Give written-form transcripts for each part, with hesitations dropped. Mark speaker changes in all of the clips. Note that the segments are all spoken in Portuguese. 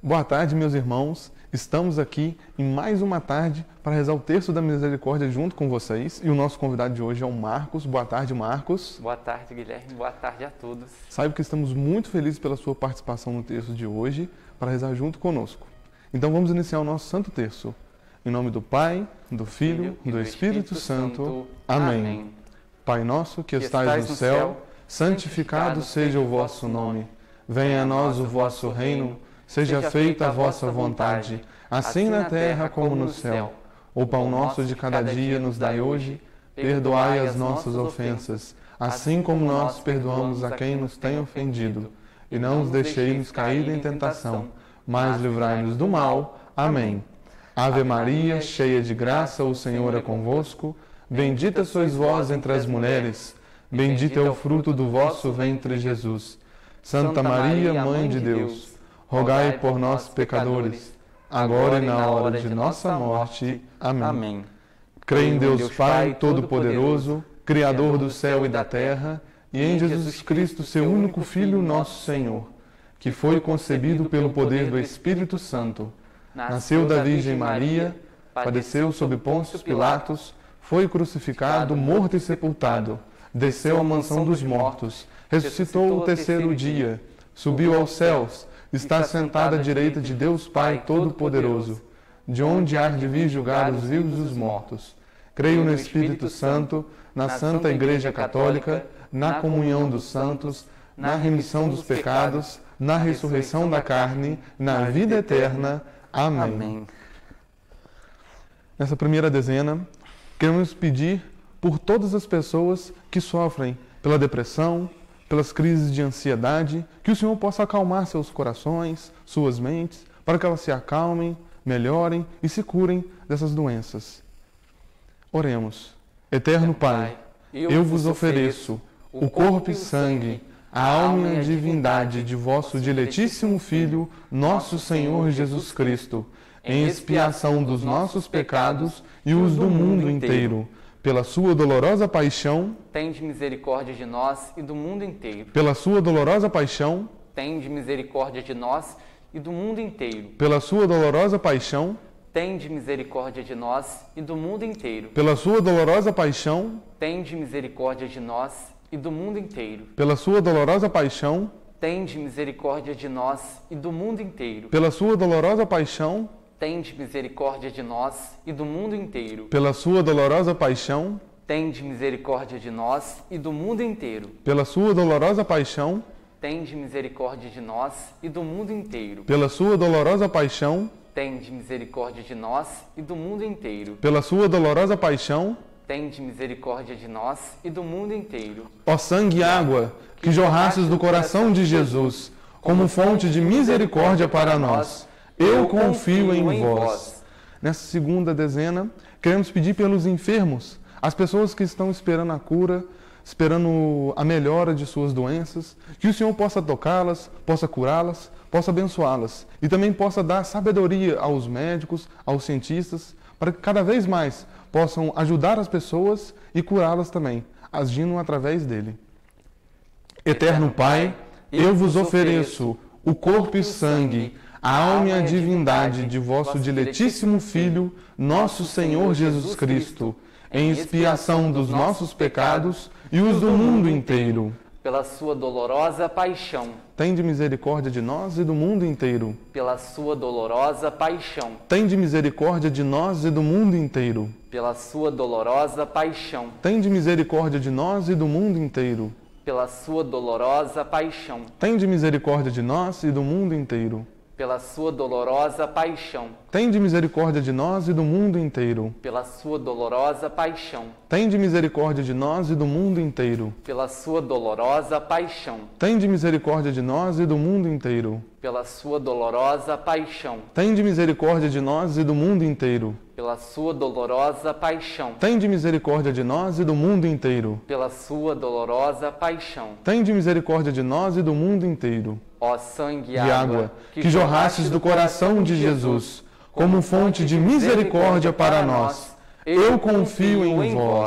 Speaker 1: Boa tarde, meus irmãos. Estamos aqui em mais uma tarde para rezar o Terço da Misericórdia junto com vocês. E o nosso convidado de hoje é o Marcos. Boa tarde, Marcos.
Speaker 2: Boa tarde, Guilherme. Boa tarde a todos.
Speaker 1: Saiba que estamos muito felizes pela sua participação no Terço de hoje para rezar junto conosco. Então vamos iniciar o nosso Santo Terço. Em nome do Pai, do Filho e do Espírito Santo. Amém. Pai nosso que estais no céu, santificado seja o vosso nome. Venha a nós o vosso reino, seja feita a vossa vontade, assim na terra como no céu. O pão nosso de cada dia nos dai hoje, perdoai as nossas ofensas, assim como nós perdoamos a quem nos tem ofendido. E não os deixeis cair em tentação, mas livrai-nos do mal. Amém. Ave Maria, cheia de graça, o Senhor é convosco. Bendita sois vós entre as mulheres, bendito é o fruto do vosso ventre, Jesus. Santa Maria, Mãe de Deus, rogai por nós, pecadores, agora e na hora de nossa morte. Amém. Creio em Deus Pai Todo-Poderoso, Criador do céu e da terra, e em Jesus Cristo, seu único Filho, nosso Senhor, que foi concebido pelo poder do Espírito Santo, nasceu da Virgem Maria, padeceu sob Pôncio Pilatos, foi crucificado, morto e sepultado, desceu à mansão dos mortos, ressuscitou o terceiro dia, subiu aos céus, está sentado à direita de Deus Pai Todo-Poderoso, de onde há de vir julgar os vivos e os mortos. Creio no Espírito Santo, na Santa Igreja Católica, na comunhão dos santos, na remissão dos pecados, na ressurreição da carne, na vida eterna. Amém. Nessa primeira dezena, queremos pedir por todas as pessoas que sofrem pela depressão, pelas crises de ansiedade, que o Senhor possa acalmar seus corações, suas mentes, para que elas se acalmem, melhorem e se curem dessas doenças. Oremos. Eterno Pai, eu vos ofereço o corpo e sangue, a alma e a divindade de vosso diletíssimo Filho, nosso Senhor Jesus Cristo, em expiação dos nossos pecados e os do mundo inteiro. Pela sua dolorosa paixão,
Speaker 2: tende misericórdia de nós e do mundo inteiro.
Speaker 1: Pela sua dolorosa paixão,
Speaker 2: tende misericórdia de nós e do mundo inteiro.
Speaker 1: Pela sua dolorosa paixão,
Speaker 2: tende misericórdia de nós e do mundo inteiro.
Speaker 1: Pela sua dolorosa paixão,
Speaker 2: tende misericórdia de nós e do mundo inteiro.
Speaker 1: Pela sua dolorosa paixão,
Speaker 2: tende misericórdia de nós e do mundo inteiro.
Speaker 1: Pela sua dolorosa paixão,
Speaker 2: tende misericórdia de nós e do mundo inteiro.
Speaker 1: Pela sua dolorosa paixão,
Speaker 2: tende misericórdia de nós e do mundo inteiro.
Speaker 1: Pela sua dolorosa paixão,
Speaker 2: tende misericórdia de nós e do mundo inteiro.
Speaker 1: Pela sua dolorosa paixão,
Speaker 2: tende misericórdia de nós e do mundo inteiro.
Speaker 1: Pela sua dolorosa paixão,
Speaker 2: tende misericórdia de nós e do mundo inteiro.
Speaker 1: Ó sangue e água, que jorrastes do coração de Jesus, como fonte de misericórdia para nós, eu confio em vós. Nessa segunda dezena, queremos pedir pelos enfermos, as pessoas que estão esperando a cura, esperando a melhora de suas doenças, que o Senhor possa tocá-las, possa curá-las, possa abençoá-las e também possa dar sabedoria aos médicos, aos cientistas, para que cada vez mais possam ajudar as pessoas e curá-las também, agindo através dele. Eterno Pai, eu vos ofereço o corpo e sangue, a alma e a divindade de vosso diletíssimo Filho, nosso Senhor Jesus Cristo, em expiação dos nossos pecados e os do mundo inteiro.
Speaker 2: Pela sua dolorosa paixão,
Speaker 1: tende misericórdia de nós e do mundo inteiro.
Speaker 2: Pela sua dolorosa paixão,
Speaker 1: tende misericórdia de nós e do mundo inteiro.
Speaker 2: Pela sua dolorosa paixão,
Speaker 1: tende misericórdia de nós e do mundo inteiro.
Speaker 2: Pela sua dolorosa paixão,
Speaker 1: tende misericórdia de nós e do mundo inteiro.
Speaker 2: Pela sua dolorosa paixão,
Speaker 1: tende misericórdia de nós e do mundo inteiro.
Speaker 2: Pela sua dolorosa paixão,
Speaker 1: tende misericórdia de nós e do mundo inteiro.
Speaker 2: Pela sua dolorosa paixão,
Speaker 1: tende misericórdia de nós e do mundo inteiro.
Speaker 2: Pela sua dolorosa paixão,
Speaker 1: tende misericórdia de nós e do mundo inteiro.
Speaker 2: Pela sua dolorosa paixão,
Speaker 1: tende misericórdia de nós e do mundo inteiro.
Speaker 2: Pela sua dolorosa paixão,
Speaker 1: tende misericórdia de nós e do mundo inteiro.
Speaker 2: Ó sangue
Speaker 1: e água, que jorrastes do coração de Jesus, como fonte de misericórdia para nós, eu confio em vós.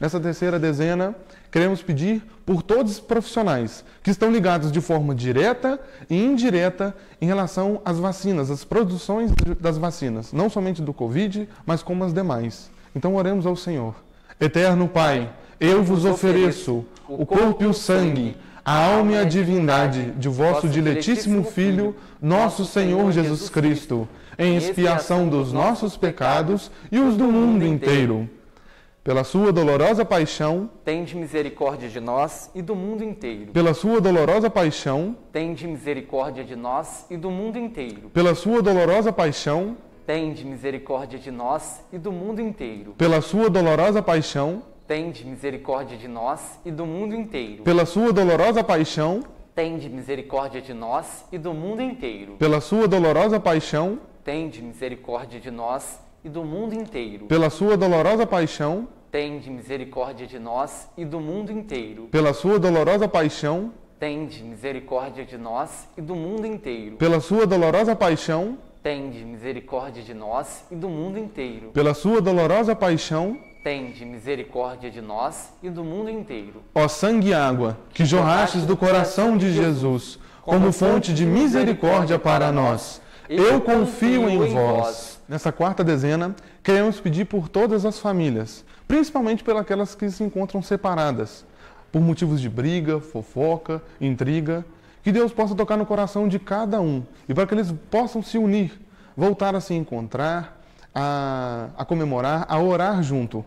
Speaker 1: nessa terceira dezena, queremos pedir por todos os profissionais que estão ligados de forma direta e indireta em relação às vacinas, às produções das vacinas, não somente do Covid, mas como as demais. Então oremos ao Senhor. Eterno Pai, eu vos ofereço o corpo e o sangue, a alma e a divindade de vosso diletíssimo Filho, nosso Senhor Jesus Cristo, em expiação dos nossos pecados e os do mundo inteiro. Pela sua dolorosa paixão,
Speaker 2: tende misericórdia de nós e do mundo inteiro.
Speaker 1: Pela sua dolorosa paixão,
Speaker 2: tende misericórdia de nós e do mundo inteiro.
Speaker 1: Pela sua dolorosa paixão,
Speaker 2: tende misericórdia de nós e do mundo inteiro.
Speaker 1: Pela sua dolorosa paixão,
Speaker 2: tende misericórdia de nós e do mundo inteiro.
Speaker 1: Pela sua dolorosa paixão,
Speaker 2: tende misericórdia de nós e do mundo inteiro.
Speaker 1: Pela sua dolorosa paixão,
Speaker 2: tende misericórdia de nós e do mundo inteiro.
Speaker 1: Pela sua dolorosa paixão,
Speaker 2: tende misericórdia de nós e do mundo inteiro.
Speaker 1: Pela sua dolorosa paixão,
Speaker 2: tende misericórdia de nós e do mundo inteiro.
Speaker 1: Pela sua dolorosa paixão,
Speaker 2: tende misericórdia de nós e do mundo inteiro.
Speaker 1: Pela sua dolorosa paixão,
Speaker 2: tende misericórdia de nós e do mundo inteiro.
Speaker 1: Ó sangue e água, que jorrastes do coração de Jesus, como fonte de misericórdia para nós, eu confio em vós. Nessa quarta dezena, queremos pedir por todas as famílias, principalmente pelas que se encontram separadas, por motivos de briga, fofoca, intriga, que Deus possa tocar no coração de cada um e para que eles possam se unir, voltar a se encontrar, a comemorar, a orar junto.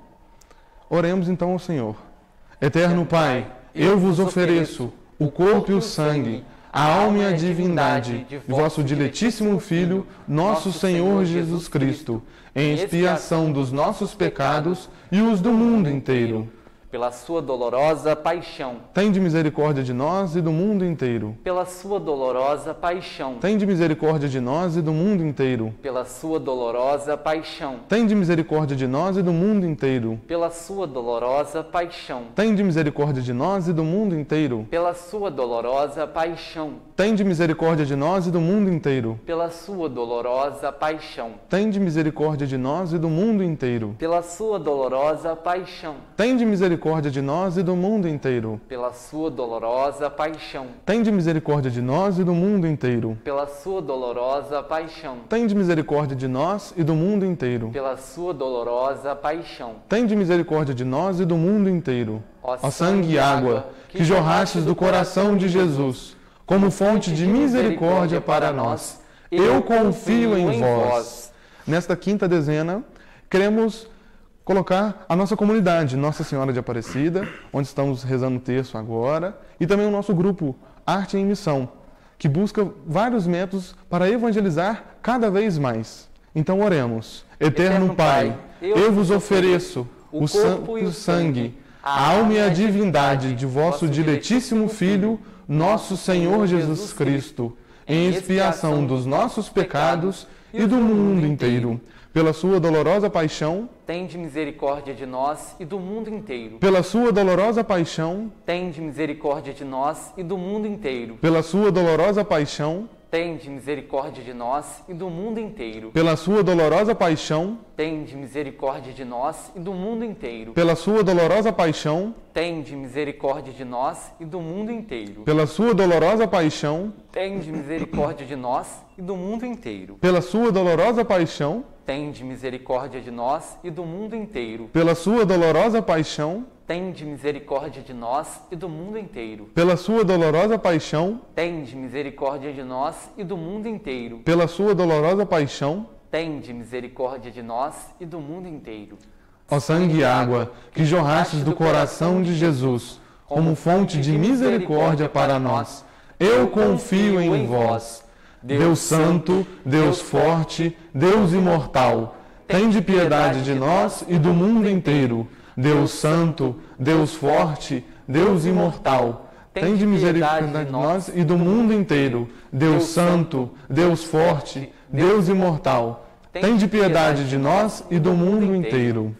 Speaker 1: Oremos então ao Senhor. Eterno Pai, eu vos ofereço o corpo e o sangue, a alma e a divindade de vosso diletíssimo Filho, nosso Senhor Jesus Cristo, em expiação dos nossos pecados e os do mundo inteiro.
Speaker 2: Pela sua dolorosa paixão,
Speaker 1: tende misericórdia de nós e do mundo inteiro.
Speaker 2: Pela sua dolorosa paixão,
Speaker 1: tende misericórdia de nós e do mundo inteiro.
Speaker 2: Pela sua dolorosa paixão,
Speaker 1: tende misericórdia de nós e do mundo inteiro.
Speaker 2: Pela sua dolorosa paixão,
Speaker 1: tende misericórdia de nós e do mundo inteiro.
Speaker 2: Pela sua dolorosa paixão,
Speaker 1: tende misericórdia de nós e do mundo inteiro.
Speaker 2: Pela sua dolorosa paixão,
Speaker 1: tende misericórdia de nós e do mundo inteiro.
Speaker 2: Pela sua dolorosa paixão,
Speaker 1: tende misericórdia de nós e do mundo inteiro.
Speaker 2: Pela sua dolorosa paixão,
Speaker 1: tende misericórdia de nós e do mundo inteiro.
Speaker 2: Pela sua dolorosa paixão,
Speaker 1: tende misericórdia de nós e do mundo inteiro.
Speaker 2: Pela sua dolorosa paixão,
Speaker 1: tende misericórdia de nós e do mundo inteiro. Ó sangue e água, que jorrastes do coração de Jesus, como fonte de misericórdia para nós, eu confio em vós. Nesta quinta dezena, queremos colocar a nossa comunidade, Nossa Senhora de Aparecida, onde estamos rezando o terço agora, e também o nosso grupo Arte em Missão, que busca vários métodos para evangelizar cada vez mais. Então oremos. Eterno Pai, eu vos ofereço o corpo e o sangue, a alma e a divindade de vosso diletíssimo Filho, nosso Senhor Jesus Cristo, em expiação dos nossos pecados e do mundo inteiro. Pela sua dolorosa paixão,
Speaker 2: tende misericórdia de nós e do mundo inteiro.
Speaker 1: Pela sua dolorosa paixão,
Speaker 2: tende misericórdia de nós e do mundo inteiro.
Speaker 1: Pela sua dolorosa paixão,
Speaker 2: tende misericórdia de nós e do mundo inteiro.
Speaker 1: Pela sua dolorosa paixão,
Speaker 2: tende misericórdia de nós e do mundo inteiro.
Speaker 1: Pela sua dolorosa paixão,
Speaker 2: tende misericórdia de nós e do mundo inteiro.
Speaker 1: Pela sua dolorosa paixão,
Speaker 2: tende misericórdia de nós e do mundo inteiro.
Speaker 1: Pela sua dolorosa paixão,
Speaker 2: tende misericórdia de nós e do mundo inteiro.
Speaker 1: Pela sua dolorosa paixão,
Speaker 2: tende misericórdia de nós e do mundo inteiro.
Speaker 1: Pela sua dolorosa paixão,
Speaker 2: tende misericórdia de nós e do mundo inteiro.
Speaker 1: Pela sua dolorosa paixão,
Speaker 2: tende misericórdia de nós e do mundo inteiro.
Speaker 1: Ó sangue e água, que jorrastes do coração de Jesus, como fonte de misericórdia para nós, eu confio em vós. Deus Santo, Deus Forte, Deus Imortal, tende piedade de nós e do mundo inteiro. Deus Santo, Deus Forte, Deus Imortal, tende misericórdia de nós e do mundo inteiro. Deus Santo, Deus Forte, Deus Imortal, tende piedade de nós e do mundo inteiro.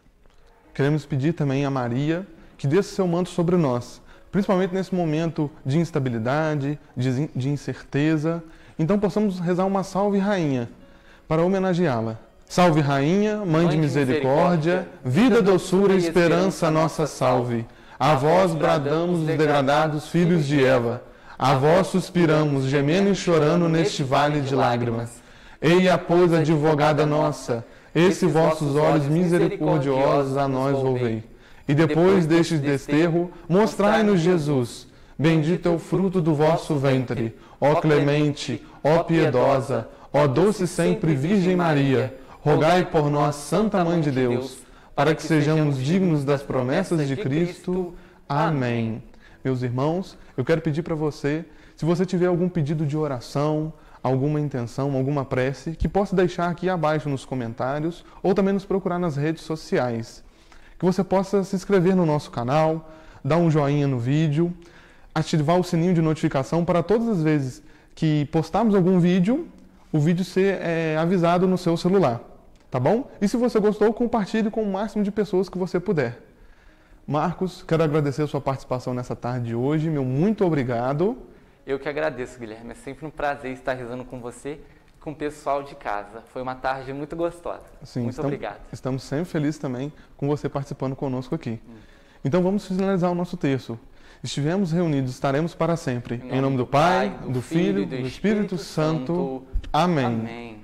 Speaker 1: Queremos pedir também a Maria que desça seu manto sobre nós, principalmente nesse momento de instabilidade, de incerteza. Então possamos rezar uma Salve Rainha para homenageá-la. Salve Rainha, Mãe de Misericórdia, vida, doçura e esperança nossa salve. A vós bradamos os degradados filhos de Eva, a vós suspiramos, gemendo e chorando neste vale de lágrimas. Eia, pois, advogada nossa, esses vossos olhos misericordiosos a nós volvei. E depois deste desterro, mostrai-nos Jesus. Bendito é o fruto do vosso ventre, ó clemente, ó piedosa, ó doce sempre Virgem Maria. Rogai por nós, Santa Mãe de Deus, para que sejamos dignos das promessas de Cristo. Amém. Meus irmãos, eu quero pedir para você, se você tiver algum pedido de oração, alguma intenção, alguma prece, que possa deixar aqui abaixo nos comentários ou também nos procurar nas redes sociais. Que você possa se inscrever no nosso canal, dar um joinha no vídeo, ativar o sininho de notificação para todas as vezes que postarmos algum vídeo, o vídeo ser avisado no seu celular, tá bom? E se você gostou, compartilhe com o máximo de pessoas que você puder. Marcos, quero agradecer a sua participação nessa tarde de hoje, meu muito obrigado.
Speaker 2: Eu que agradeço, Guilherme. É sempre um prazer estar rezando com você e com o pessoal de casa. Foi uma tarde muito gostosa.
Speaker 1: Sim,
Speaker 2: muito obrigado.
Speaker 1: Estamos sempre felizes também com você participando conosco aqui. Então vamos finalizar o nosso terço. Estivemos reunidos, estaremos para sempre. Em nome do Pai, do Filho e do Espírito Santo. Amém.
Speaker 2: Amém.